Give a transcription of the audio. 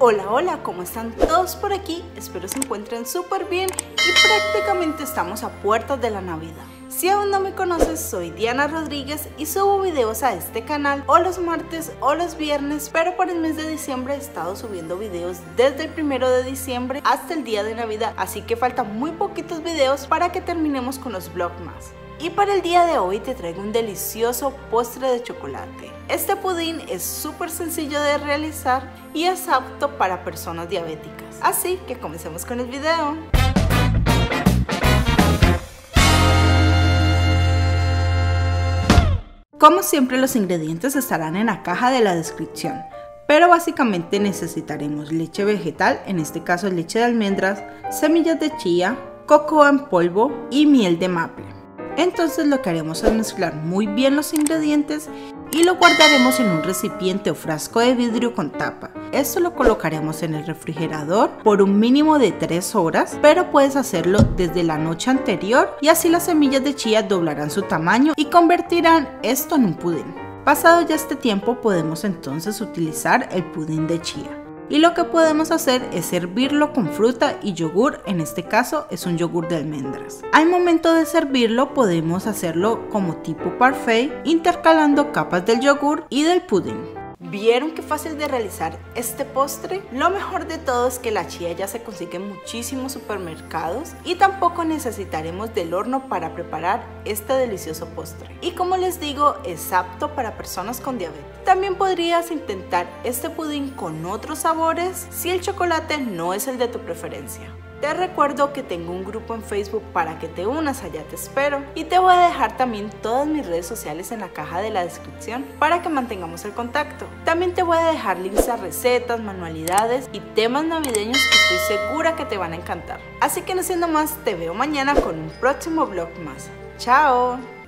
Hola, hola, ¿cómo están todos por aquí? Espero se encuentren súper bien y prácticamente estamos a puertas de la Navidad. Si aún no me conoces, soy Diana Rodríguez y subo videos a este canal o los martes o los viernes, pero por el mes de diciembre he estado subiendo videos desde el 1 de diciembre hasta el día de Navidad, así que faltan muy poquitos videos para que terminemos con los vlogmas. Y para el día de hoy te traigo un delicioso postre de chocolate. Este pudín es súper sencillo de realizar y es apto para personas diabéticas. Así que comencemos con el video. Como siempre, los ingredientes estarán en la caja de la descripción, pero básicamente necesitaremos leche vegetal, en este caso leche de almendras, semillas de chía, cocoa en polvo y miel de maple. Entonces lo que haremos es mezclar muy bien los ingredientes y lo guardaremos en un recipiente o frasco de vidrio con tapa. Esto lo colocaremos en el refrigerador por un mínimo de 3 horas, pero puedes hacerlo desde la noche anterior y así las semillas de chía doblarán su tamaño y convertirán esto en un pudín. Pasado ya este tiempo podemos entonces utilizar el pudín de chía. Y lo que podemos hacer es servirlo con fruta y yogur, en este caso es un yogur de almendras. Al momento de servirlo podemos hacerlo como tipo parfait, intercalando capas del yogur y del pudín. ¿Vieron qué fácil de realizar este postre? Lo mejor de todo es que la chía ya se consigue en muchísimos supermercados y tampoco necesitaremos del horno para preparar este delicioso postre. Y como les digo, es apto para personas con diabetes. También podrías intentar este pudín con otros sabores si el chocolate no es el de tu preferencia. Te recuerdo que tengo un grupo en Facebook para que te unas, allá te espero, y te voy a dejar también todas mis redes sociales en la caja de la descripción para que mantengamos el contacto. También te voy a dejar links a recetas, manualidades y temas navideños que estoy segura que te van a encantar. Así que no siendo más, te veo mañana con un próximo vlog más. ¡Chao!